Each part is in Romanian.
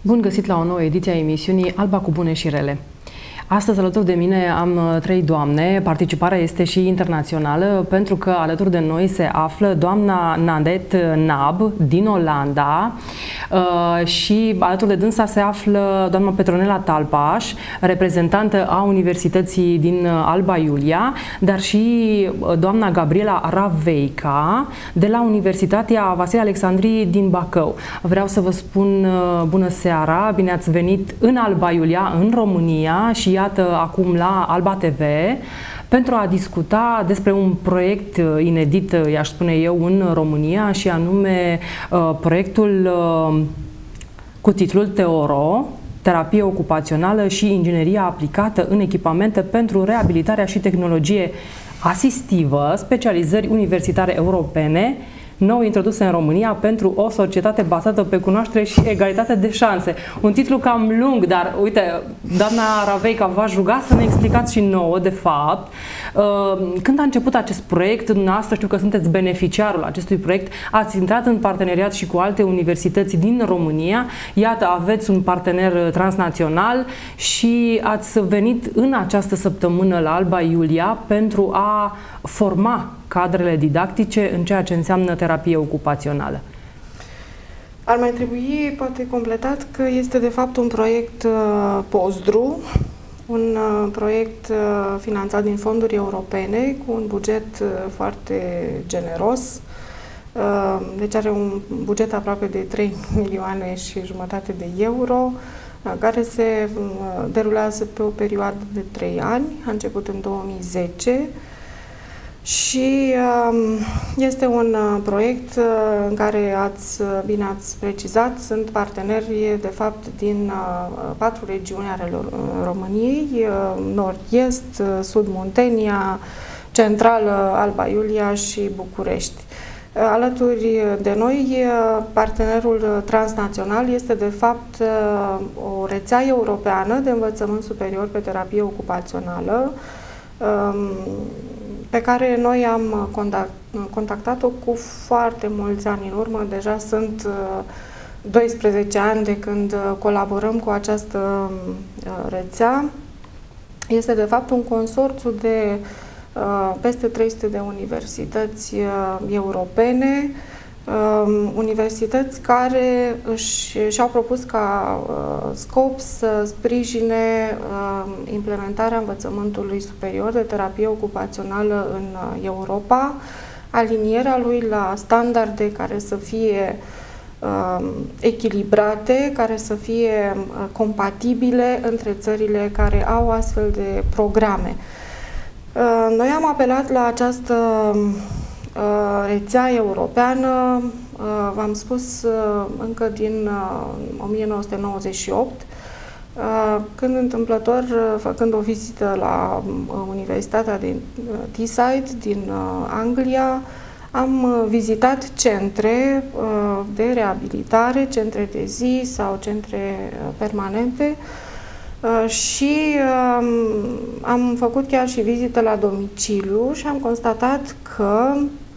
Bun găsit la o nouă ediție a emisiunii Alba cu bune și rele. Astăzi, alături de mine, am trei doamne. Participarea este și internațională, pentru că alături de noi se află doamna Nanette Nab din Olanda și alături de dânsa se află doamna Petronela Talpaș, reprezentantă a Universității din Alba Iulia, dar și doamna Gabriela Raveica de la Universitatea Vasile Alexandrii din Bacău. Vreau să vă spun bună seara, bine ați venit în Alba Iulia, în România, și iată acum la Alba TV pentru a discuta despre un proiect inedit, i-aș spune eu, în România, și anume proiectul cu titlul TEORO, terapie ocupațională și ingineria aplicată în echipamente pentru reabilitarea și tehnologie asistivă, specializări universitare europene, nou introduse în România pentru o societate bazată pe cunoaștere și egalitate de șanse. Un titlu cam lung, dar uite, doamna Raveica, v-aș ruga să ne explicați și nouă, de fapt, când a început acest proiect. Dumneavoastră știu că sunteți beneficiarul acestui proiect, ați intrat în parteneriat și cu alte universități din România, iată, aveți un partener transnațional și ați venit în această săptămână la Alba Iulia pentru a forma cadrele didactice în ceea ce înseamnă terapie ocupațională. Ar mai trebui, poate, completat că este de fapt un proiect POSDRU, un proiect finanțat din fonduri europene cu un buget foarte generos. Deci are un buget aproape de 3 milioane și jumătate de euro, care se derulează pe o perioadă de 3 ani, a început în 2010. Și este un proiect în care bine ați precizat, sunt parteneri de fapt din 4 regiuni ale României, Nord-Est, Sud-Muntenia, Centrală, Alba Iulia și București. Alături de noi, partenerul transnațional este de fapt o rețea europeană de învățământ superior pe terapie ocupațională, pe care noi am contactat-o cu foarte mulți ani în urmă. Deja sunt 12 ani de când colaborăm cu această rețea. Este de fapt un consorțiu de peste 300 de universități europene, universități care și-au propus ca scop să sprijine implementarea învățământului superior de terapie ocupațională în Europa, alinierea lui la standarde care să fie echilibrate, care să fie compatibile între țările care au astfel de programe. Noi am apelat la această rețea europeană, v-am spus, încă din 1998, când întâmplător, făcând o vizită la Universitatea din Teesside, din Anglia, am vizitat centre de reabilitare, centre de zi sau centre permanente și am făcut chiar și vizită la domiciliu și am constatat că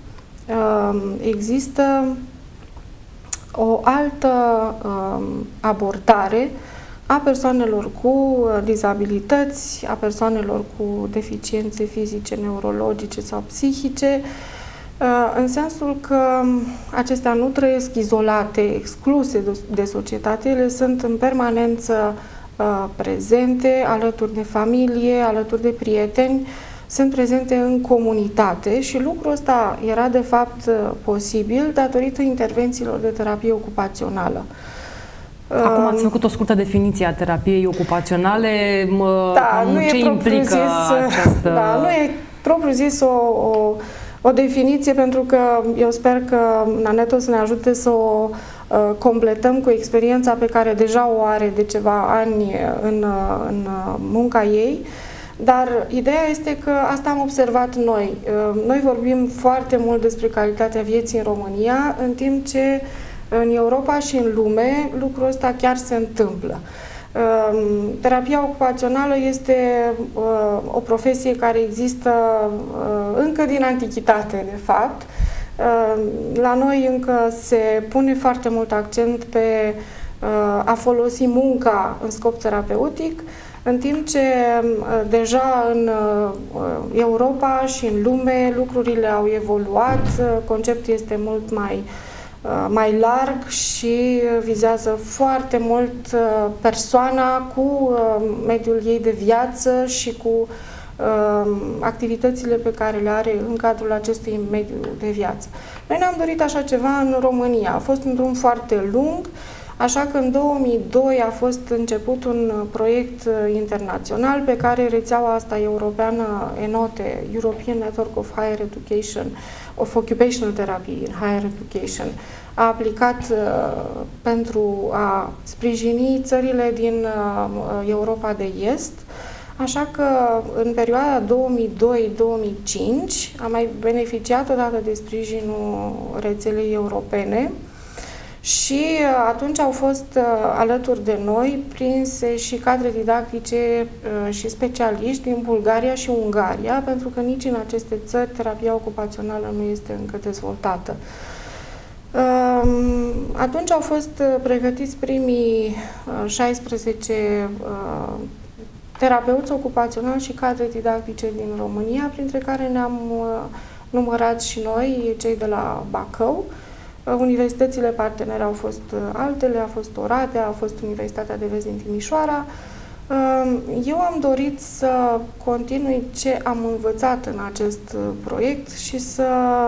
există o altă abordare a persoanelor cu dizabilități, a persoanelor cu deficiențe fizice, neurologice sau psihice, în sensul că acestea nu trăiesc izolate, excluse de societate, ele sunt în permanență prezente, alături de familie, alături de prieteni, sunt prezente în comunitate și lucrul ăsta era de fapt posibil datorită intervențiilor de terapie ocupațională. Acum ați făcut o scurtă definiție a terapiei ocupaționale, ce implică această... Da, nu e propriu-zis o definiție, pentru că eu sper că Nanette o să ne ajute să o completăm cu experiența pe care deja o are de ceva ani în munca ei. Dar ideea este că asta am observat noi. Noi vorbim foarte mult despre calitatea vieții în România, în timp ce în Europa și în lume lucrul ăsta chiar se întâmplă. Terapia ocupațională este o profesie care există încă din antichitate, de fapt. La noi încă se pune foarte mult accent pe a folosi munca în scop terapeutic, în timp ce deja în Europa și în lume lucrurile au evoluat, conceptul este mult mai larg și vizează foarte mult persoana cu mediul ei de viață și cu activitățile pe care le are în cadrul acestui mediu de viață. Noi ne-am dorit așa ceva în România. A fost un drum foarte lung, așa că în 2002 a fost început un proiect internațional pe care rețeaua asta europeană ENOTE, European Network of Higher Education, of Occupational Therapy in Higher Education, a aplicat pentru a sprijini țările din Europa de Est. Așa că în perioada 2002-2005 am mai beneficiat odată de sprijinul rețelei europene și atunci au fost alături de noi prinse și cadre didactice și specialiști din Bulgaria și Ungaria, pentru că nici în aceste țări terapia ocupațională nu este încă dezvoltată. Atunci au fost pregătiți primii 16 terapeuți ocupaționali și cadre didactice din România, printre care ne-am numărat și noi, cei de la Bacău. Universitățile partenere au fost altele, a fost Oradea, a fost Universitatea de Vest din Timișoara. Eu am dorit să continui ce am învățat în acest proiect și să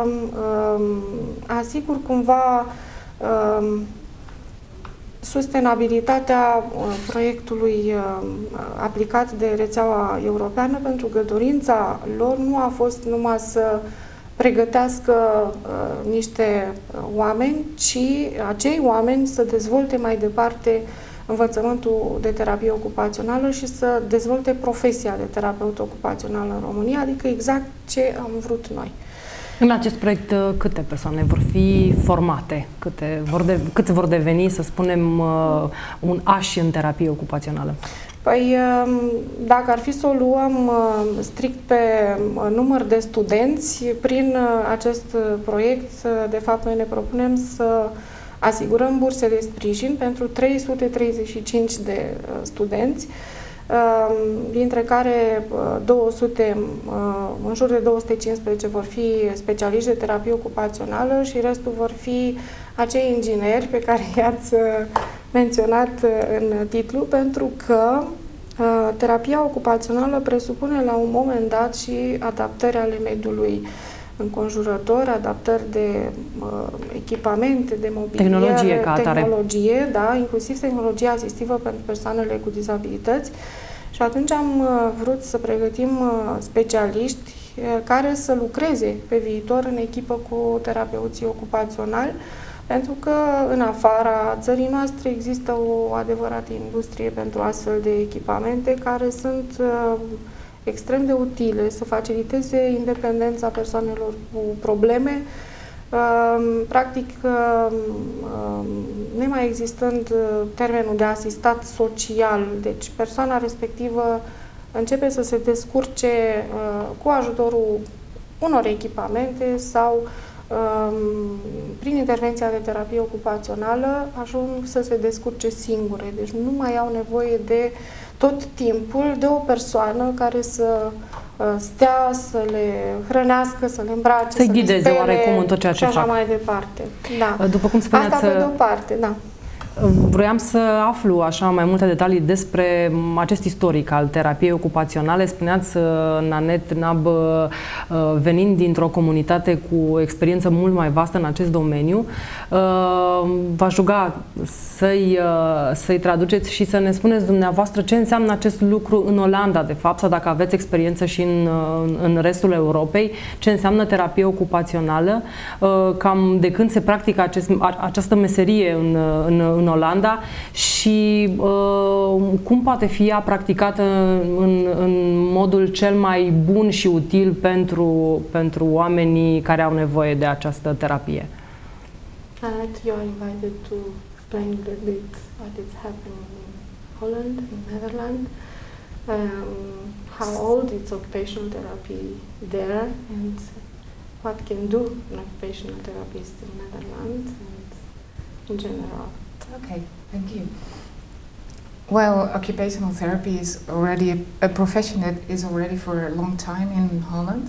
asigur cumva sustenabilitatea proiectului aplicat de rețeaua europeană, pentru că dorința lor nu a fost numai să pregătească niște oameni, ci acei oameni să dezvolte mai departe învățământul de terapie ocupațională și să dezvolte profesia de terapeut ocupațional în România, adică exact ce am vrut noi. În acest proiect, câte persoane vor fi formate? Câți vor deveni, să spunem, un aș în terapie ocupațională? Păi, dacă ar fi să o luăm strict pe număr de studenți, prin acest proiect, de fapt, noi ne propunem să asigurăm burse de sprijin pentru 335 de studenți, dintre care 200, în jur de 215 vor fi specialiști de terapie ocupațională și restul vor fi acei ingineri pe care i-ați menționat în titlu, pentru că terapia ocupațională presupune la un moment dat și adaptări ale mediului înconjurător, adaptări de echipamente, de mobilier, tehnologie, da, inclusiv tehnologie asistivă pentru persoanele cu dizabilități. Și atunci am vrut să pregătim specialiști care să lucreze pe viitor în echipă cu terapeuții ocupaționali, pentru că în afara țării noastre există o adevărată industrie pentru astfel de echipamente care sunt extrem de utile să faciliteze independența persoanelor cu probleme, practic nemai existând termenul de asistat social, deci persoana respectivă începe să se descurce cu ajutorul unor echipamente sau prin intervenția de terapie ocupațională ajung să se descurce singure, deci nu mai au nevoie de tot timpul de o persoană care să stea, să le hrănească, să le îmbrace, să-i ghideze oarecum în tot ceea ce fac. Și așa mai departe. Da. După cum spuneați, asta pe de-o parte, da. Vroiam să aflu așa mai multe detalii despre acest istoric al terapiei ocupaționale. Spuneați, Nanette Nab, venind dintr-o comunitate cu o experiență mult mai vastă în acest domeniu, v-aș ruga să-i traduceți și să ne spuneți dumneavoastră ce înseamnă acest lucru în Olanda, de fapt, sau dacă aveți experiență și în restul Europei, ce înseamnă terapie ocupațională, cam de când se practică această meserie în Olanda și cum poate fi ea practicată în modul cel mai bun și util pentru oamenii care au nevoie de această terapie. Nanette, you are invited to explain a little bit what is happening in Holland, in Netherlands, how old is occupational therapy there, and what can do an occupational therapist in Netherlands and in general. Okay. Thank you. Well, occupational therapy is already a profession that is already for a long time in Holland.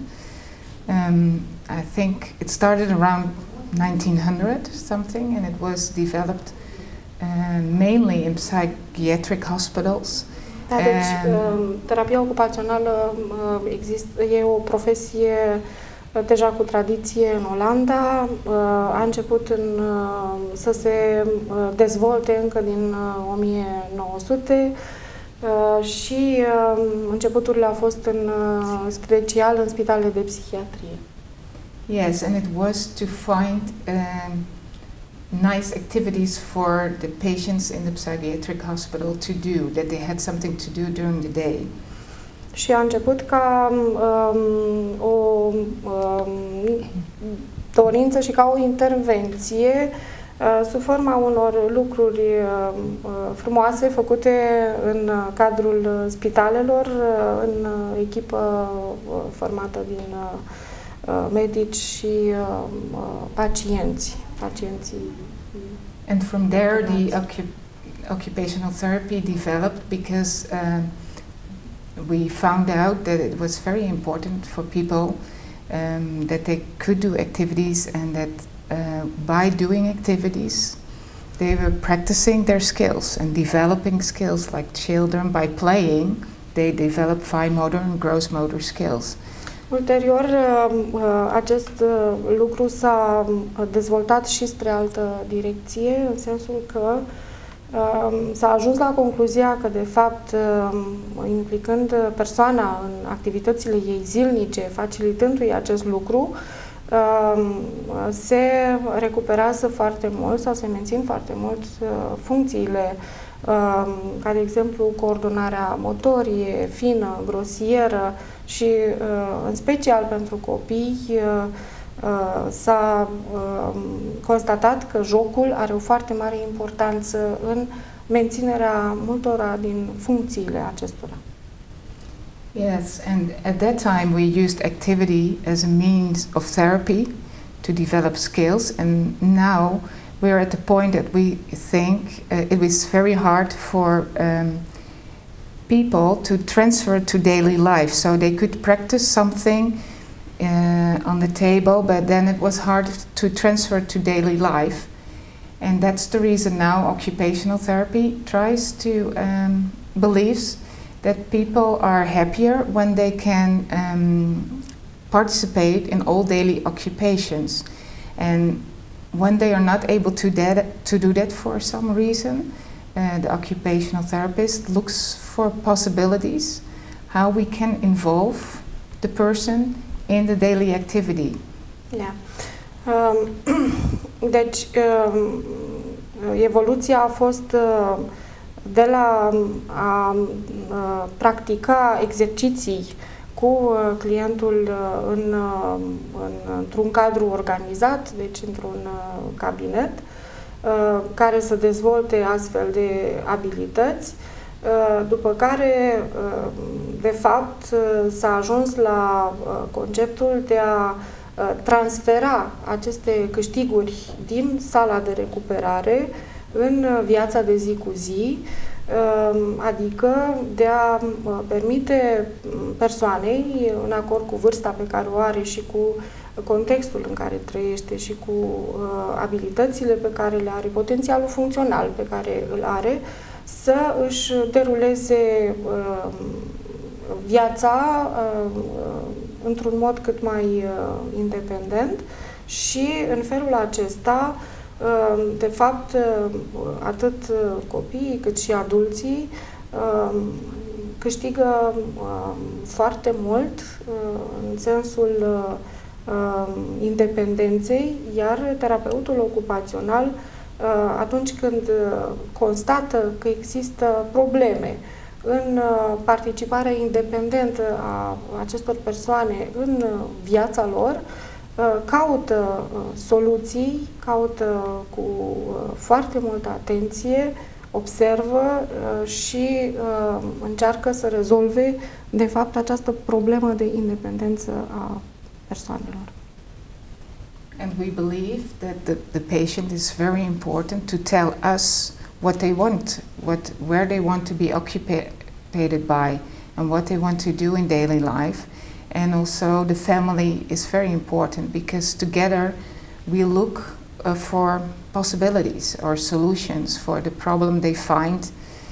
I think it started around 1900 something, and it was developed mainly in psychiatric hospitals. Da, deci, terapia ocupațională e o profesie deja cu tradiție în Olanda. A început să se dezvolte încă din 1900 și începuturile au fost special în spitalele de psihiatrie. Yes, and it was to find nice activities for the patients in the psychiatric hospital to do, that they had something to do during the day. Și a început ca o dorință și ca o intervenție sub forma unor lucruri frumoase făcute în cadrul spitalelor, în echipă formată din medici și pacienții. And from there the occupational therapy developed because we found out that it was very important for people that they could do activities, and that by doing activities they were practicing their skills and developing skills. Like children, by playing, they develop fine motor and gross motor skills. Ulterior, acest lucru s-a dezvoltat și spre altă direcție, în sensul că s-a ajuns la concluzia că, de fapt, implicând persoana în activitățile ei zilnice, facilitându-i acest lucru, se recuperează foarte mult sau se mențin foarte mult funcțiile, ca de exemplu coordonarea motorie, fină, grosieră și în special pentru copii s-a constatat că jocul are o foarte mare importanță în menținerea multora din funcțiile acestora. Yes, and at that time we used activity as a means of therapy to develop skills, and now we're at the point that we think it was very hard for people to transfer to daily life. So they could practice something on the table, but then it was hard to transfer to daily life. And that's the reason now occupational therapy tries to believes that people are happier when they can participate in all daily occupations. And when they are not able to do that for some reason, the occupational therapist looks for possibilities how we can involve the person in the daily activity. Yeah. Deci, evoluția a fost de la a practica exerciții cu clientul într-un cadru organizat, deci într-un cabinet, care să dezvolte astfel de abilități, după care, de fapt, s-a ajuns la conceptul de a transfera aceste câștiguri din sala de recuperare în viața de zi cu zi, adică de a permite persoanei, în acord cu vârsta pe care o are și cu contextul în care trăiește și cu abilitățile pe care le are, potențialul funcțional pe care îl are, să își deruleze viața într-un mod cât mai independent și în felul acesta, de fapt, atât copiii cât și adulții câștigă foarte mult în sensul independenței, iar terapeutul ocupațional, atunci când constată că există probleme în participarea independentă a acestor persoane în viața lor, caută soluții, caută cu foarte multă atenție, observă și încearcă să rezolve, de fapt, această problemă de independență a persoanelor. And we believe that the patient is very important to tell us what they want, where they want to be occupied by, and what they want to do in daily life. And also the family is very important, because together we look for possibilities or solutions for the problem they find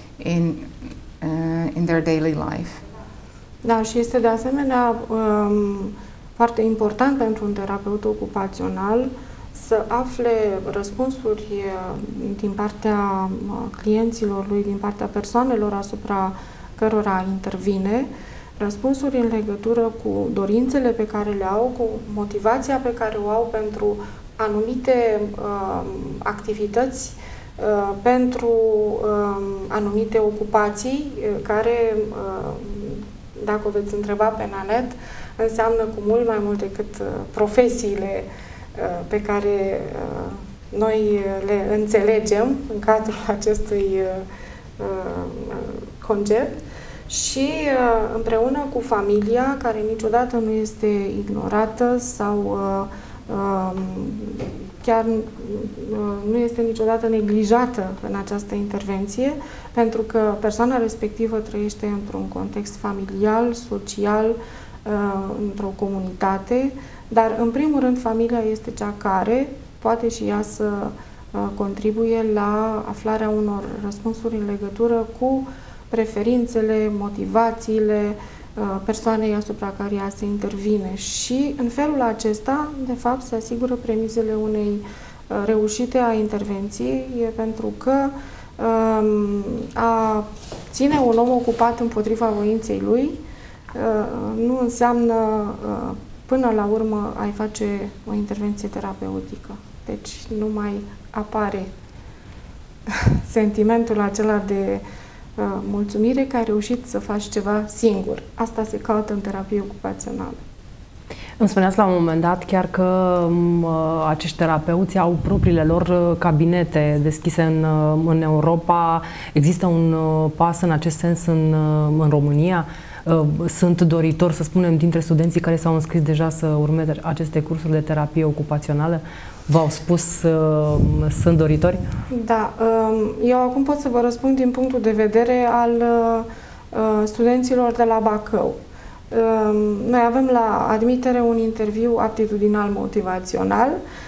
in their daily life. Da, și este de asemenea foarte important pentru un terapeut ocupațional să afle răspunsuri din partea clienților lui, din partea persoanelor asupra cărora intervine, răspunsuri în legătură cu dorințele pe care le au, cu motivația pe care o au pentru anumite activități, pentru anumite ocupații care, dacă o veți întreba pe Nanette, înseamnă cu mult mai mult decât profesiile pe care noi le înțelegem în cadrul acestui concept, și împreună cu familia, care niciodată nu este ignorată sau chiar nu este niciodată neglijată în această intervenție, pentru că persoana respectivă trăiește într-un context familial, social, într-o comunitate, dar în primul rând familia este cea care poate și ea să contribuie la aflarea unor răspunsuri în legătură cu preferințele, motivațiile persoanei asupra care ea se intervine, și în felul acesta, de fapt, se asigură premisele unei reușite a intervenției, pentru că a ține un om ocupat împotriva voinței lui nu înseamnă până la urmă a-i face o intervenție terapeutică. Deci nu mai apare sentimentul acela de mulțumire că ai reușit să faci ceva singur. Asta se caută în terapie ocupațională. Îmi spuneați la un moment dat chiar că acești terapeuți au propriile lor cabinete deschise în Europa. Există un pas în acest sens în România? Sunt doritori, să spunem, dintre studenții care s-au înscris deja să urmeze aceste cursuri de terapie ocupațională? V-au spus sunt doritori? Da. Eu acum pot să vă răspund din punctul de vedere al studenților de la Bacău. Noi avem la admitere un interviu aptitudinal motivațional.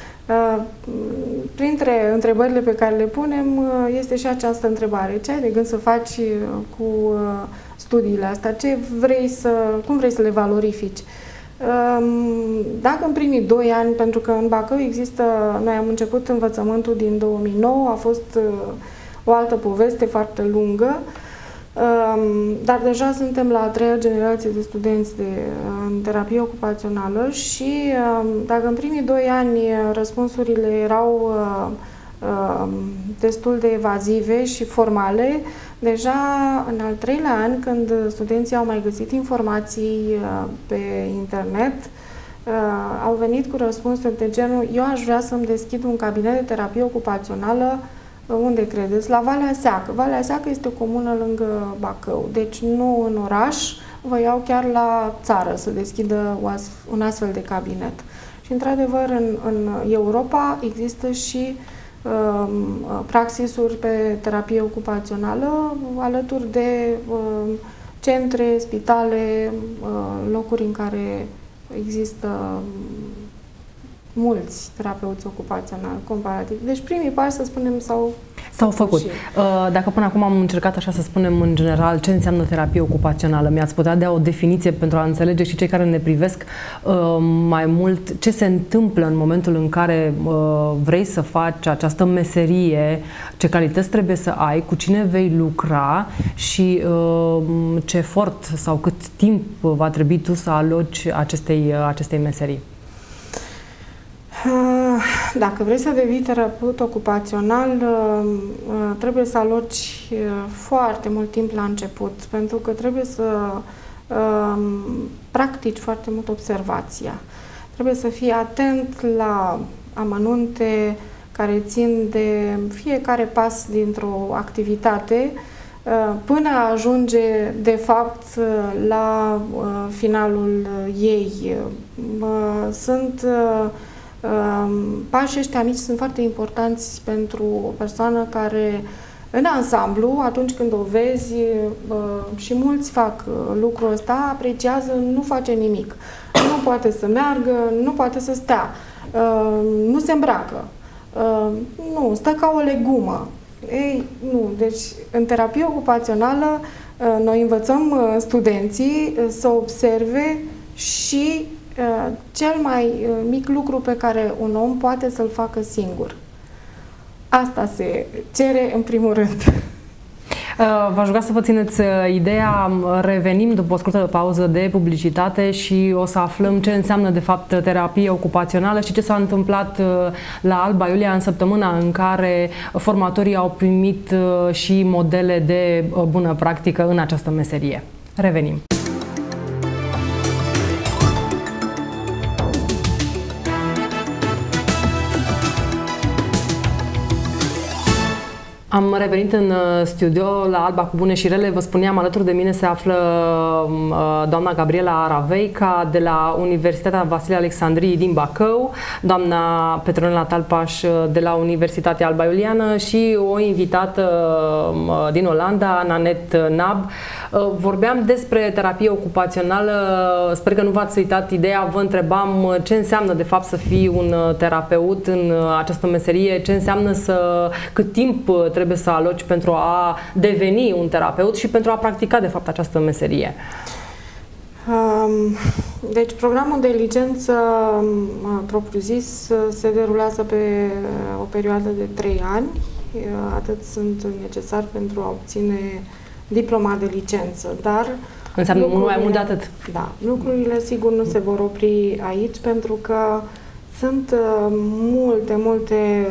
Printre întrebările pe care le punem este și această întrebare: ce ai de gând să faci cu studiile astea? Cum vrei să le valorifici? Dacă în primii 2 ani, pentru că în Bacău noi am început învățământul din 2009, a fost o altă poveste foarte lungă, dar deja suntem la a 3-a generație de studenți în terapie ocupațională, și dacă în primii 2 ani răspunsurile erau destul de evazive și formale, deja în al 3-lea an, când studenții au mai găsit informații pe internet, au venit cu răspunsuri de genul: eu aș vrea să-mi deschid un cabinet de terapie ocupațională. Unde credeți? La Valea Seacă. Valea Seacă este o comună lângă Bacău, deci nu în oraș, vă iau chiar la țară să deschidă un astfel de cabinet. Și într-adevăr în Europa există și praxisuri pe terapie ocupațională alături de centre, spitale, locuri în care există mulți terapeuți ocupaționali comparativ. Deci primii pași, să spunem, s-au făcut. Dacă până acum am încercat așa să spunem în general ce înseamnă terapie ocupațională, mi-ați putea da o definiție pentru a înțelege și cei care ne privesc mai mult ce se întâmplă în momentul în care vrei să faci această meserie, ce calități trebuie să ai, cu cine vei lucra și ce efort sau cât timp va trebui tu să aloci acestei meserii? Dacă vrei să devii terapeut ocupațional, trebuie să aloci foarte mult timp la început, pentru că trebuie să practici foarte mult observația. Trebuie să fii atent la amănunte care țin de fiecare pas dintr-o activitate, până ajunge, de fapt, la finalul ei. Pașii ăștia mici sunt foarte importanți pentru o persoană care În ansamblu, atunci când o vezi, și mulți fac lucrul ăsta, apreciază, nu face nimic. Nu poate să meargă, nu poate să stea, nu se îmbracă, nu, stă ca o legumă. Ei, nu, deci în terapie ocupațională noi învățăm studenții să observe și cel mai mic lucru pe care un om poate să-l facă singur. Asta se cere în primul rând. V-aș ruga să vă țineți ideea. Revenim după o scurtă pauză de publicitate și o să aflăm ce înseamnă de fapt terapie ocupațională și ce s-a întâmplat la Alba Iulia în săptămâna în care formatorii au primit și modele de bună practică în această meserie. Revenim. Am revenit în studio la Alba cu bune și rele. Vă spuneam, alături de mine se află doamna Gabriela Araveica de la Universitatea Vasile Alexandrii din Bacău, doamna Petronela Talpaș de la Universitatea Alba Iuliană și o invitată din Olanda, Nanette Nab. Vorbeam despre terapie ocupațională. Sper că nu v-ați uitat ideea. Vă întrebam ce înseamnă de fapt să fii un terapeut în această meserie, ce înseamnă cât timp trebuie să aloci pentru a deveni un terapeut și pentru a practica de fapt această meserie. Deci programul de licență propriu-zis se derulează pe o perioadă de 3 ani. Atât sunt necesari pentru a obține diploma de licență, dar înseamnă mult mai mult de atât. Da, lucrurile sigur nu se vor opri aici, pentru că sunt multe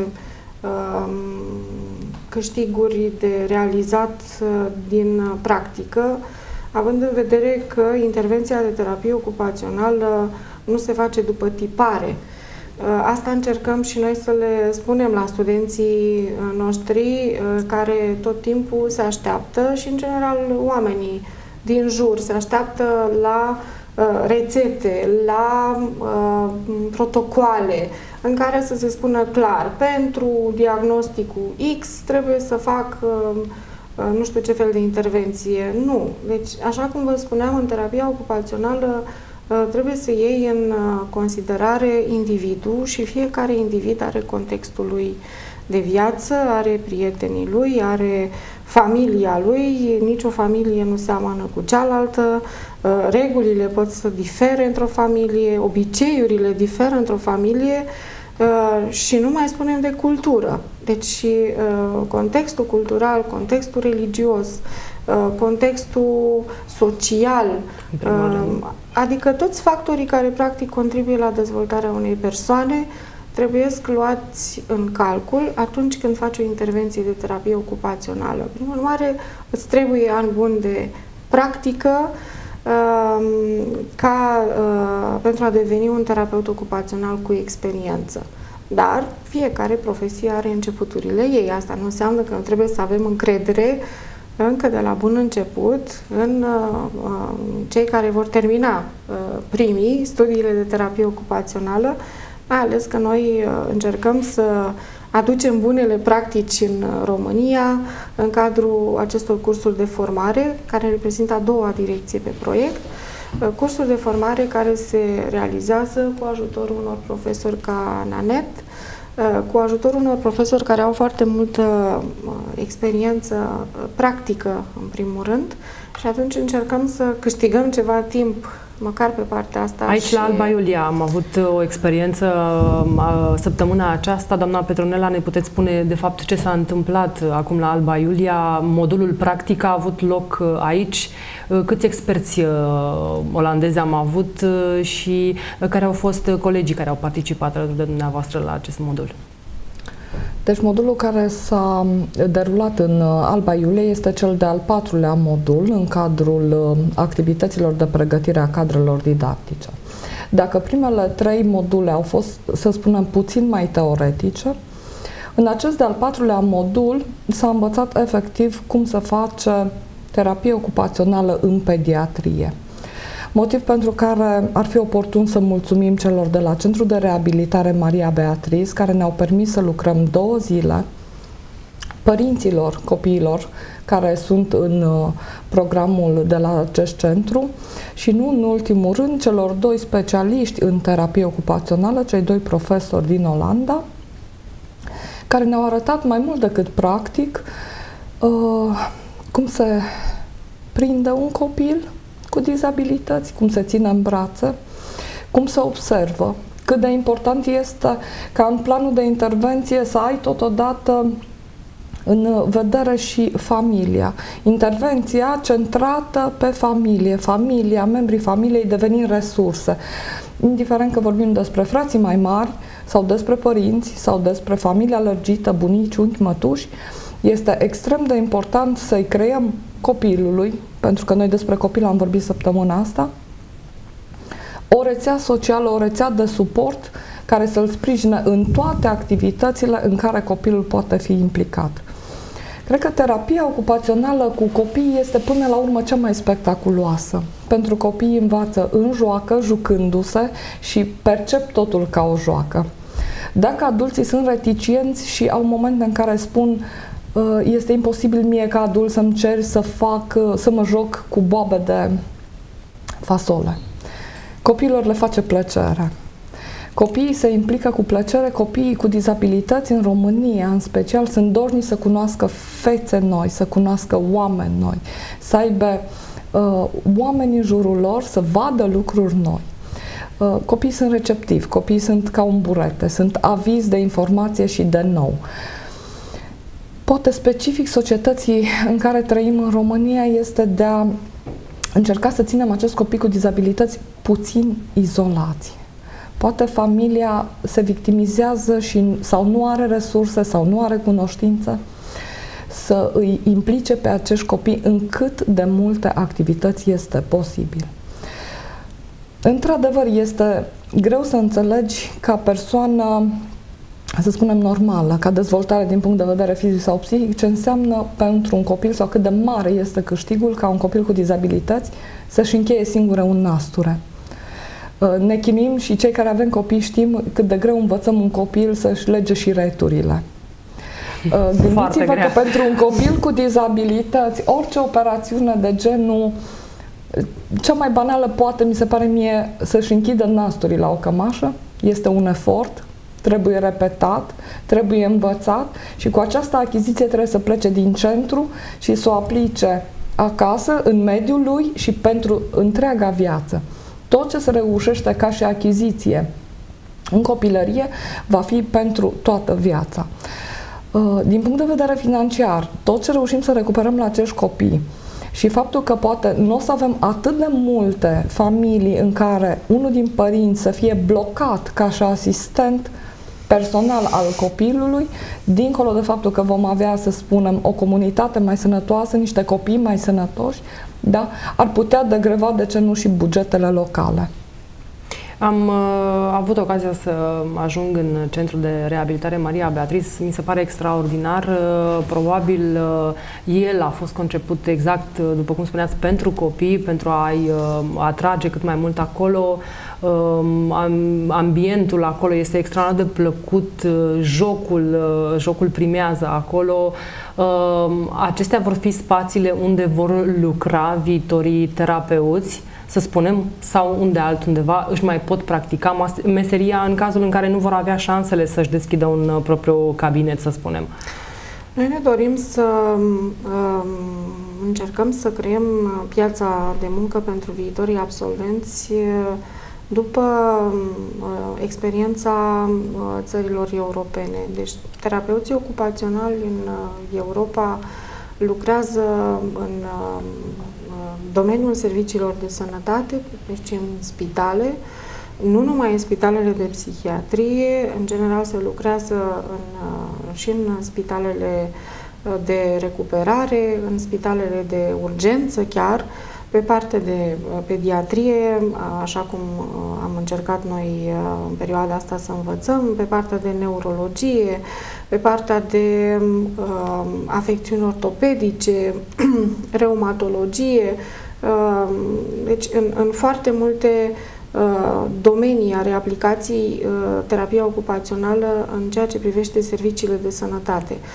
câștiguri de realizat din practică, având în vedere că intervenția de terapie ocupațională nu se face după tipare. Asta încercăm și noi să le spunem la studenții noștri care tot timpul se așteaptă și, în general, oamenii din jur se așteaptă la rețete, la protocoale în care să se spună clar, pentru diagnosticul X trebuie să fac nu știu ce fel de intervenție. Nu. Deci, așa cum vă spuneam, în terapia ocupațională trebuie să iei în considerare individul și fiecare individ are contextul lui de viață, are prietenii lui, are familia lui, nicio familie nu seamănă cu cealaltă, regulile pot să difere într-o familie, obiceiurile diferă într-o familie și nu mai spunem de cultură. Deci contextul cultural, contextul religios, contextul social, adică toți factorii care practic contribuie la dezvoltarea unei persoane trebuie luați în calcul atunci când faci o intervenție de terapie ocupațională. Prin urmare, îți trebuie ani buni de practică pentru a deveni un terapeut ocupațional cu experiență. Dar fiecare profesie are începuturile ei. Asta nu înseamnă că nu trebuie să avem încredere încă de la bun început în cei care vor termina primii studiile de terapie ocupațională, mai ales că noi încercăm să aducem bunele practici în România în cadrul acestor cursuri de formare, care reprezintă a doua direcție pe proiect, cursuri de formare care se realizează cu ajutorul unor profesori ca Nanette, cu ajutorul unor profesori care au foarte multă experiență practică, în primul rând, și atunci încercăm să câștigăm ceva timp, măcar pe partea asta. Aici, la Alba Iulia, am avut o experiență săptămâna aceasta. Doamna Petronela, ne puteți spune, de fapt, ce s-a întâmplat acum la Alba Iulia? Modulul practic a avut loc aici. Câți experți olandezi am avut și care au fost colegii care au participat alături de dumneavoastră la acest modul? Deci modulul care s-a derulat în Alba Iulia este cel de-al 4-lea modul în cadrul activităților de pregătire a cadrelor didactice. Dacă primele 3 module au fost, să spunem, puțin mai teoretice, în acest de-al 4-lea modul s-a învățat efectiv cum se face terapie ocupațională în pediatrie. Motiv pentru care ar fi oportun să mulțumim celor de la Centrul de Reabilitare Maria Beatriz, care ne-au permis să lucrăm 2 zile părinților copiilor care sunt în programul de la acest centru și nu în ultimul rând celor 2 specialiști în terapie ocupațională, cei 2 profesori din Olanda, care ne-au arătat mai mult decât practic cum se prinde un copil cu dizabilități, cum se ține în brațe, cum se observă, cât de important este ca în planul de intervenție să ai totodată în vedere și familia. Intervenția centrată pe familie, membrii familiei devenind resurse. Indiferent că vorbim despre frații mai mari sau despre părinți sau despre familia lărgită, bunici, unchi, mătuși, este extrem de important să-i creăm copilului, pentru că noi despre copil am vorbit săptămâna asta, o rețea socială, o rețea de suport care să-l sprijine în toate activitățile în care copilul poate fi implicat. Cred că terapia ocupațională cu copiii este până la urmă cea mai spectaculoasă. Pentru copii învață în joacă, jucându-se și percep totul ca o joacă. Dacă adulții sunt reticienți și au momente în care spun este imposibil mie ca adult să-mi cer să mă joc cu boabe de fasole. Copiilor le face plăcere. Copiii se implică cu plăcere, copiii cu dizabilități în România, în special, sunt dornici să cunoască fețe noi, să cunoască oameni noi, să aibă oameni în jurul lor, să vadă lucruri noi. Copiii sunt receptivi, copiii sunt ca un burete, sunt avizi de informație și de nou. Poate specific societății în care trăim în România este de a încerca să ținem acest copii cu dizabilități puțin izolați. Poate familia se victimizează sau nu are resurse sau nu are cunoștință să îi implice pe acești copii în cât de multe activități este posibil. Într-adevăr, este greu să înțelegi ca persoană, să spunem, normală, ca dezvoltare din punct de vedere fizic sau psihic, ce înseamnă pentru un copil sau cât de mare este câștigul ca un copil cu dizabilități să-și încheie singură un nasture. Ne chinuim și cei care avem copii știm cât de greu învățăm un copil să-și lege și returile. Gândiți-vă că pentru un copil cu dizabilități, orice operațiune de genul, cea mai banală poate, mi se pare mie, să-și închidă nasturii la o cămașă, este un efort, trebuie repetat, trebuie învățat și cu această achiziție trebuie să plece din centru și să o aplice acasă, în mediul lui și pentru întreaga viață. Tot ce se reușește ca și achiziție în copilărie va fi pentru toată viața. Din punct de vedere financiar, tot ce reușim să recuperăm la acești copii și faptul că poate nu o să avem atât de multe familii în care unul din părinți să fie blocat ca și asistent personal al copilului, dincolo de faptul că vom avea, să spunem, o comunitate mai sănătoasă, niște copii mai sănătoși, da? Ar putea degreva, de ce nu, și bugetele locale. Am avut ocazia să ajung în centrul de reabilitare Maria Beatrice. Mi se pare extraordinar. Probabil el a fost conceput exact, după cum spuneați, pentru copii, pentru a-i atrage cât mai mult acolo. Ambientul acolo este extraordinar de plăcut, jocul primează acolo. Acestea vor fi spațiile unde vor lucra viitorii terapeuți, să spunem, sau unde altundeva își mai pot practica meseria în cazul în care nu vor avea șansele să-și deschidă un propriu cabinet, să spunem. Noi ne dorim să încercăm să creăm piața de muncă pentru viitorii absolvenți după experiența țărilor europene. Deci, terapeuții ocupaționali în Europa lucrează în domeniul serviciilor de sănătate, deci în spitale, nu numai în spitalele de psihiatrie, în general se lucrează și în spitalele de recuperare, în spitalele de urgență chiar, pe partea de pediatrie, așa cum am încercat noi în perioada asta să învățăm, pe partea de neurologie, pe partea de afecțiuni ortopedice, reumatologie, deci în foarte multe domenii are aplicații terapia ocupațională în ceea ce privește serviciile de sănătate.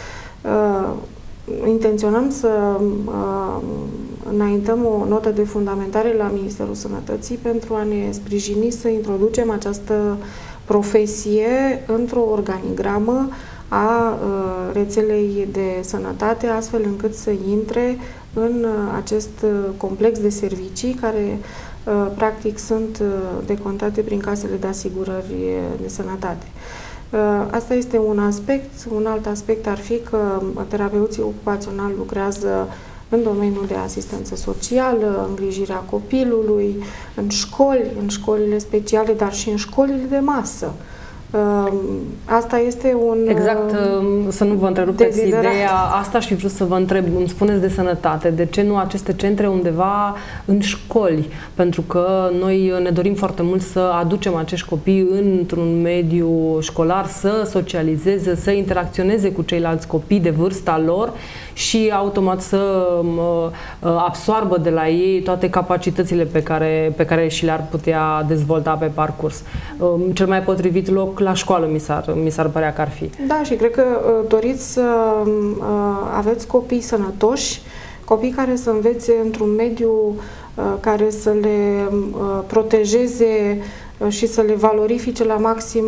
intenționăm să înaintăm o notă de fundamentare la Ministerul Sănătății pentru a ne sprijini să introducem această profesie într-o organigramă a rețelei de sănătate, astfel încât să intre în acest complex de servicii care practic sunt decontate prin casele de asigurări de sănătate. Asta este un aspect. Un alt aspect ar fi că terapeuții ocupaționali lucrează în domeniul de asistență socială, îngrijirea copilului, în școlile speciale, dar și în școlile de masă. Asta este un... Exact, să nu vă întrerupeți ideea asta și vreau să vă întreb, îmi spuneți de sănătate, de ce nu aceste centre undeva în școli? Pentru că noi ne dorim foarte mult să aducem acești copii într-un mediu școlar, să socializeze, să interacționeze cu ceilalți copii de vârsta lor și automat să absoarbă de la ei toate capacitățile pe care și le-ar putea dezvolta pe parcurs. Cel mai potrivit loc la școală mi s-ar părea că ar fi. Da, și cred că doriți să aveți copii sănătoși, copii care să învețe într-un mediu care să le protejeze și să le valorifice la maxim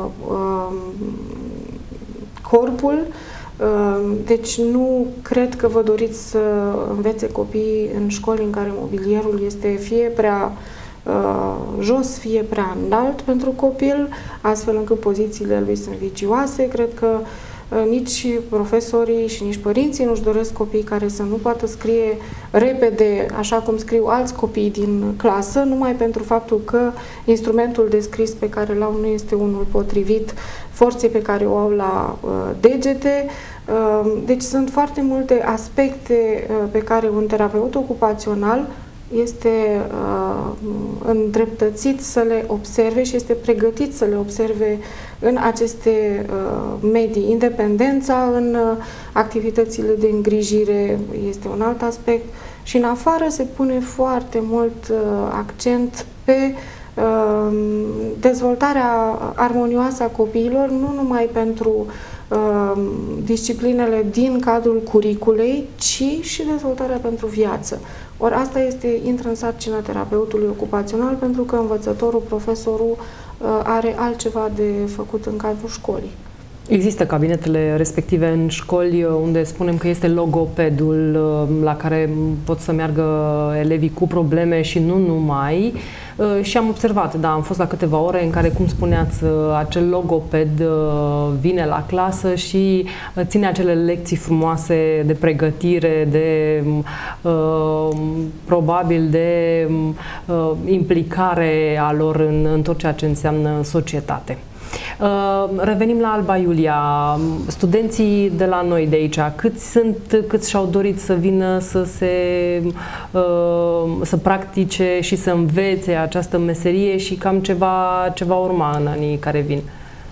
corpul. Deci nu cred că vă doriți să învețe copiii în școli în care mobilierul este fie prea jos, fie prea înalt pentru copil, astfel încât pozițiile lui sunt vicioase. Cred că nici profesorii și nici părinții nu-și doresc copii care să nu poată scrie repede, așa cum scriu alți copii din clasă, numai pentru faptul că instrumentul de scris pe care l-au nu este unul potrivit forței pe care o au la degete. Deci sunt foarte multe aspecte pe care un terapeut ocupațional este îndreptățit să le observe și este pregătit să le observe în aceste medii. Independența în activitățile de îngrijire este un alt aspect și în afară se pune foarte mult accent pe dezvoltarea armonioasă a copiilor, nu numai pentru disciplinele din cadrul curiculei, ci și dezvoltarea pentru viață. Ori asta intră în sarcina terapeutului ocupațional, pentru că învățătorul, profesorul are altceva de făcut în cadrul școlii. Există cabinetele respective în școli unde spunem că este logopedul la care pot să meargă elevii cu probleme și nu numai. Și am observat, da, am fost la câteva ore în care, cum spuneați, acel logoped vine la clasă și ține acele lecții frumoase de pregătire, de probabil de implicare a lor în tot ceea ce înseamnă societate. Revenim la Alba Iulia. Studenții de la noi de aici, câți și-au dorit să vină să practice și să învețe această meserie și cam ce va urma în anii care vin?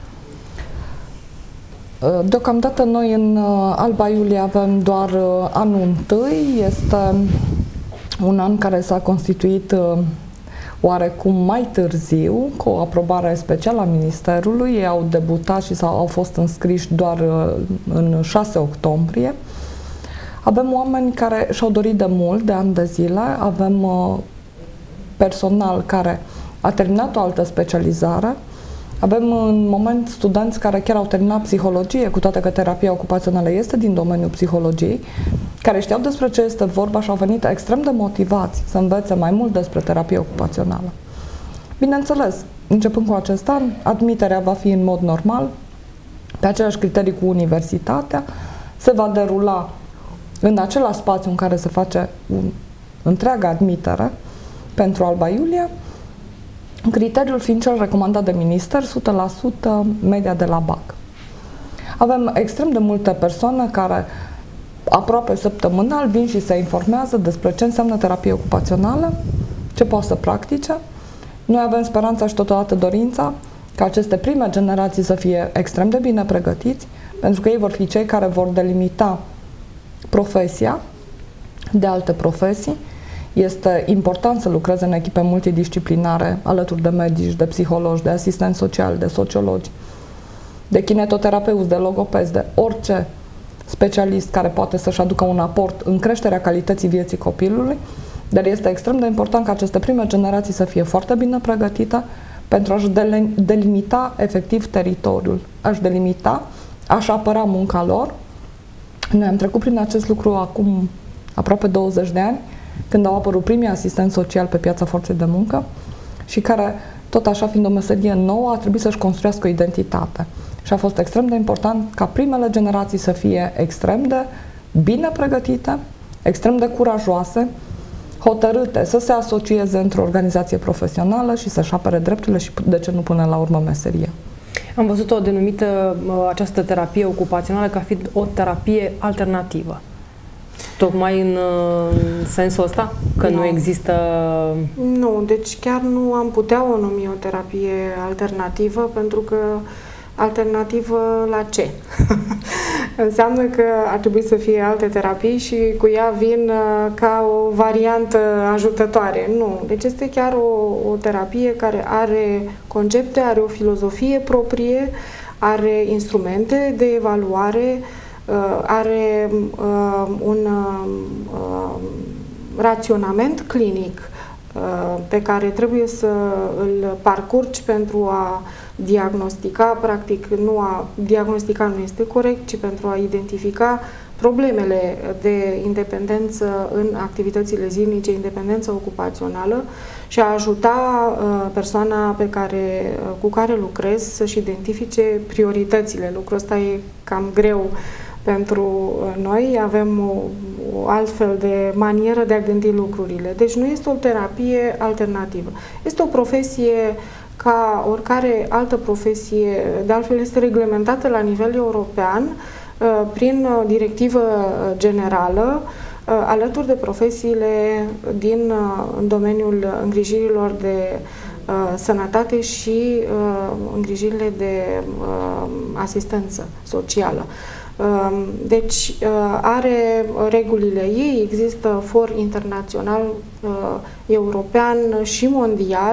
Deocamdată noi în Alba Iulia avem doar anul întâi. Este un an care s-a constituit oarecum mai târziu, cu o aprobare specială a Ministerului. Ei au debutat și au fost înscriși doar în 6 octombrie. Avem oameni care și-au dorit de mult, de ani de zile. Avem personal care a terminat o altă specializare. Avem în moment studenți care chiar au terminat psihologie, cu toate că terapia ocupațională este din domeniul psihologiei, care știau despre ce este vorba și au venit extrem de motivați să învețe mai mult despre terapie ocupațională. Bineînțeles, începând cu acest an, admiterea va fi în mod normal, pe aceleași criterii cu universitatea, se va derula în același spațiu în care se face întreaga admitere pentru Alba Iulia, criteriul fiind cel recomandat de minister, 100% media de la BAC. Avem extrem de multe persoane care aproape săptămânal vin și se informează despre ce înseamnă terapie ocupațională, ce pot să practice. Noi avem speranța și totodată dorința ca aceste prime generații să fie extrem de bine pregătiți, pentru că ei vor fi cei care vor delimita profesia de alte profesii. Este important să lucreze în echipe multidisciplinare alături de medici, de psihologi, de asistenți sociali, de sociologi, de kinetoterapeuți, de logopezi, de orice specialist care poate să-și aducă un aport în creșterea calității vieții copilului, dar este extrem de important ca aceste prime generații să fie foarte bine pregătite pentru a-și delimita efectiv teritoriul, a-și delimita, a-și apăra munca lor. Noi am trecut prin acest lucru acum aproape 20 de ani, când au apărut primii asistenți sociali pe piața forței de muncă și care, tot așa fiind o meserie nouă, a trebuit să-și construiască o identitate. Și a fost extrem de important ca primele generații să fie extrem de bine pregătite, extrem de curajoase, hotărâte să se asocieze într-o organizație profesională și să-și apere drepturile și, de ce nu, până la urmă, meseria. Am văzut-o denumită această terapie ocupațională ca fiind o terapie alternativă. Tocmai în sensul ăsta? Că nu există... Nu, deci chiar nu am putea o numi o terapie alternativă, pentru că alternativă la ce? Înseamnă că ar trebui să fie alte terapii și cu ea vin ca o variantă ajutătoare. Nu. Deci este chiar o terapie care are concepte, are o filozofie proprie, are instrumente de evaluare, are un raționament clinic pe care trebuie să îl parcurgi pentru a diagnostica, practic diagnostica nu este corect, ci pentru a identifica problemele de independență în activitățile zilnice, independență ocupațională și a ajuta persoana cu care lucrez să-și identifice prioritățile. Lucrul ăsta e cam greu pentru noi, avem o altfel de manieră de a gândi lucrurile. Deci nu este o terapie alternativă. Este o profesie ca oricare altă profesie, de altfel este reglementată la nivel european prin directivă generală, alături de profesiile din domeniul îngrijirilor de sănătate și îngrijirile de asistență socială. Deci are regulile ei, există for internațional, european și mondial,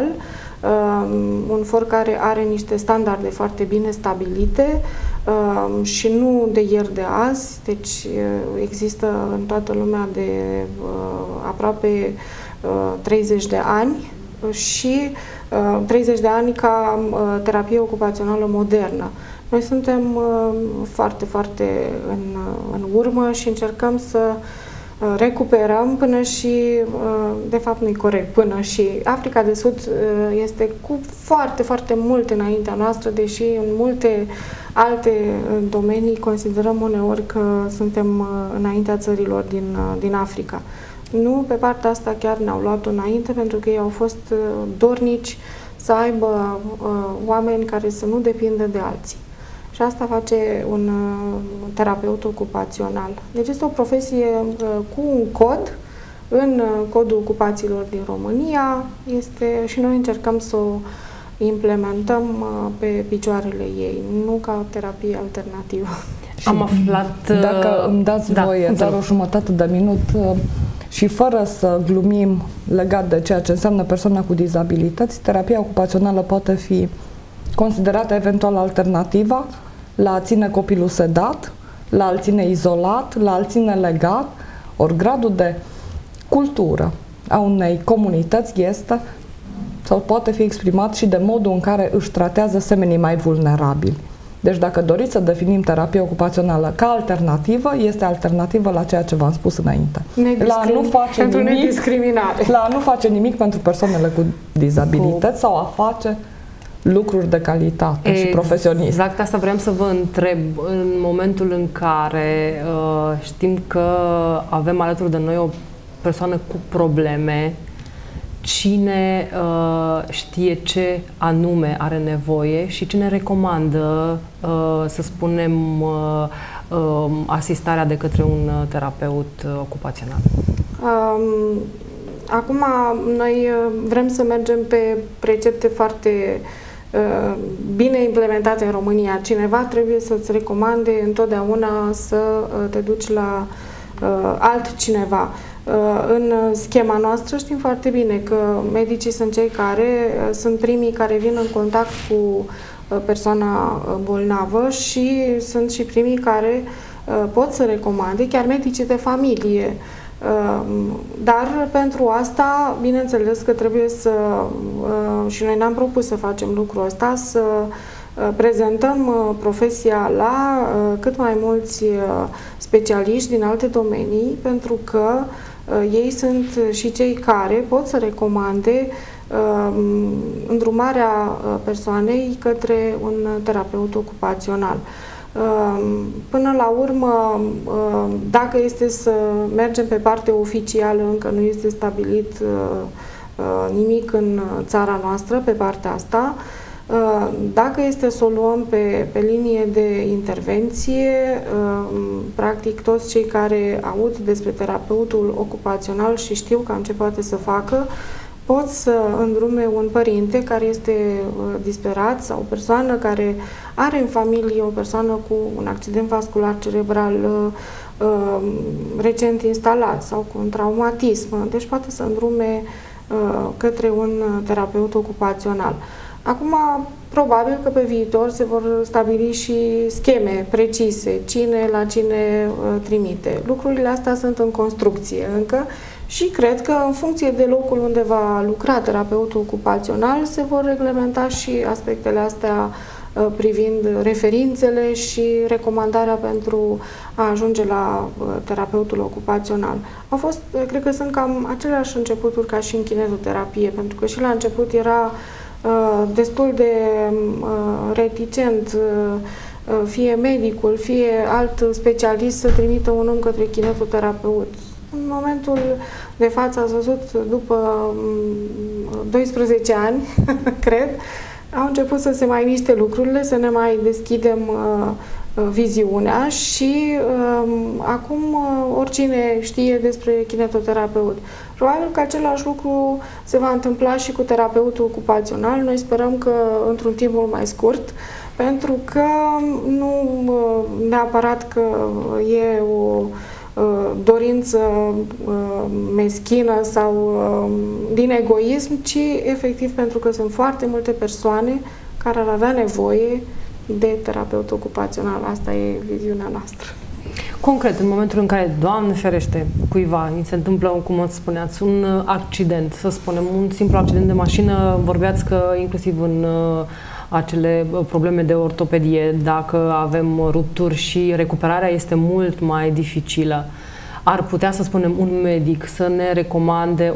un for care are niște standarde foarte bine stabilite și nu de ieri de azi, deci există în toată lumea de aproape 30 de ani și 30 de ani ca terapie ocupațională modernă. Noi suntem foarte, foarte în urmă și încercăm să recuperăm până și, de fapt nu-i corect, până și Africa de Sud este cu foarte, foarte mult înaintea noastră, deși în multe alte domenii considerăm uneori că suntem înaintea țărilor din Africa. Nu, pe partea asta chiar ne-au luat înainte, pentru că ei au fost dornici să aibă oameni care să nu depindă de alții. Și asta face un terapeut ocupațional. Deci este o profesie cu un cod, în codul ocupațiilor din România, și noi încercăm să o implementăm pe picioarele ei, nu ca o terapie alternativă. Am aflat... Dacă îmi dați voie, doar o jumătate de minut, și fără să glumim legat de ceea ce înseamnă persoana cu dizabilități, terapia ocupațională poate fi considerată eventual alternativa la a ține copilul sedat, la a-l ține izolat, la a-l ține legat, ori gradul de cultură a unei comunități este sau poate fi exprimat și de modul în care își tratează semenii mai vulnerabili. Deci dacă doriți să definim terapia ocupațională ca alternativă, este alternativă la ceea ce v-am spus înainte. La a nu face nimic pentru persoanele cu dizabilități sau a face lucruri de calitate și profesioniste. Exact asta vreau să vă întreb. În momentul în care știm că avem alături de noi o persoană cu probleme, cine știe ce anume are nevoie și cine recomandă, să spunem, asistarea de către un terapeut ocupațional? Acum, noi vrem să mergem pe precepte foarte bine implementate în România. Cineva trebuie să-ți recomande întotdeauna să te duci la altcineva. În schema noastră știm foarte bine că medicii sunt cei care sunt primii care vin în contact cu persoana bolnavă și sunt și primii care pot să recomande, chiar medicii de familie. Dar pentru asta, bineînțeles că trebuie să, și noi ne-am propus să facem lucrul ăsta, să prezentăm profesia la cât mai mulți specialiști din alte domenii, pentru că ei sunt și cei care pot să recomande îndrumarea persoanei către un terapeut ocupațional. Până la urmă, dacă este să mergem pe partea oficială, încă nu este stabilit nimic în țara noastră pe partea asta. Dacă este să o luăm pe linie de intervenție, practic toți cei care aud despre terapeutul ocupațional și știu cam ce poate să facă, pot să îndrume un părinte care este disperat sau o persoană care are în familie o persoană cu un accident vascular cerebral recent instalat sau cu un traumatism. Deci poate să îndrume către un terapeut ocupațional. Acum, probabil că pe viitor se vor stabili și scheme precise, cine la cine trimite. Lucrurile astea sunt în construcție încă și cred că în funcție de locul unde va lucra terapeutul ocupațional se vor reglementa și aspectele astea privind referințele și recomandarea pentru a ajunge la terapeutul ocupațional. Au fost, cred că sunt cam aceleași începuturi ca și în kinetoterapie, pentru că și la început era destul de reticent fie medicul, fie alt specialist să trimită un om către kinetoterapeut. În momentul de față, ați văzut, după 12 ani, cred, au început să se mai miște lucrurile, să ne mai deschidem viziunea și acum oricine știe despre kinetoterapeut. Probabil că același lucru se va întâmpla și cu terapeutul ocupațional. Noi sperăm că într-un timp mult mai scurt, pentru că nu neapărat că e o dorință meschină sau din egoism, ci efectiv pentru că sunt foarte multe persoane care ar avea nevoie de terapeut ocupațional. Asta e viziunea noastră. Concret, în momentul în care, Doamne ferește, cuiva îi se întâmplă, cum îți spuneați, un accident, să spunem, un simplu accident de mașină, vorbeați că inclusiv în acele probleme de ortopedie, dacă avem rupturi și recuperarea este mult mai dificilă, ar putea, să spunem, un medic să ne recomande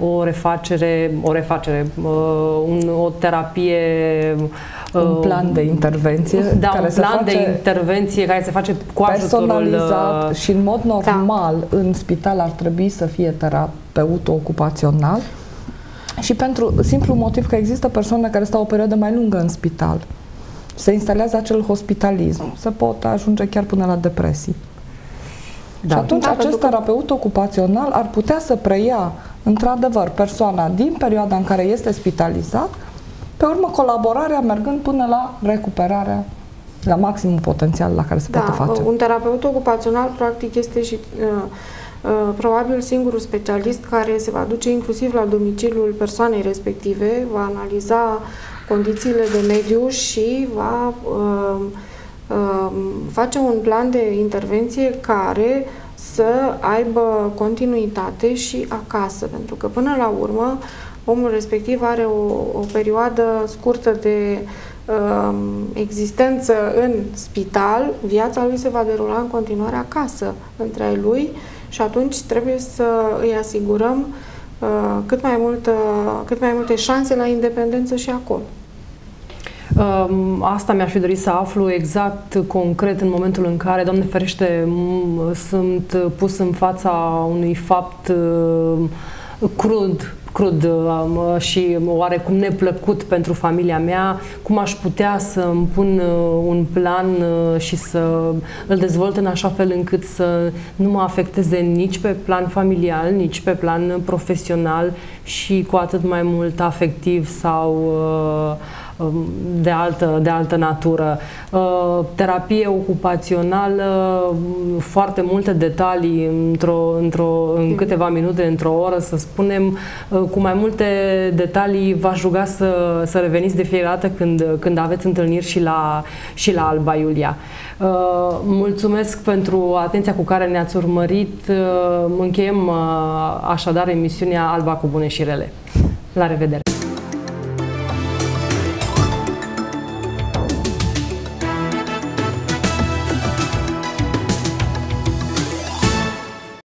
o terapie, un plan de intervenție, da, care un plan de intervenție care se face cu personalizat și în mod normal în spital ar trebui să fie terapeut ocupațional. Și pentru simplu motiv că există persoane care stau o perioadă mai lungă în spital. Se instalează acel hospitalism. Se pot ajunge chiar până la depresii. Da. Și atunci acest terapeut ocupațional ar putea să preia într-adevăr persoana din perioada în care este spitalizat, pe urmă colaborarea mergând până la recuperarea la maximul potențial la care se poate face. Un terapeut ocupațional practic este și probabil singurul specialist care se va duce inclusiv la domiciliul persoanei respective, va analiza condițiile de mediu și va face un plan de intervenție care să aibă continuitate și acasă, pentru că până la urmă omul respectiv are o perioadă scurtă de existență în spital, viața lui se va derula în continuare acasă, între ai lui, și atunci trebuie să îi asigurăm cât mai multe șanse la independență și acolo. Asta mi-aș fi dorit să aflu exact, concret, în momentul în care, Doamne ferește, sunt pus în fața unui fapt crud și oarecum neplăcut pentru familia mea, cum aș putea să îmi pun un plan și să îl dezvolt în așa fel încât să nu mă afecteze nici pe plan familial, nici pe plan profesional și cu atât mai mult afectiv sau de altă natură. Terapie ocupațională, foarte multe detalii în câteva minute, într-o oră, să spunem. Cu mai multe detalii v-aș ruga să reveniți de fiecare dată când aveți întâlniri și la Alba Iulia. Mulțumesc pentru atenția cu care ne-ați urmărit. Încheiem așadar emisiunea Alba cu bune și rele. La revedere!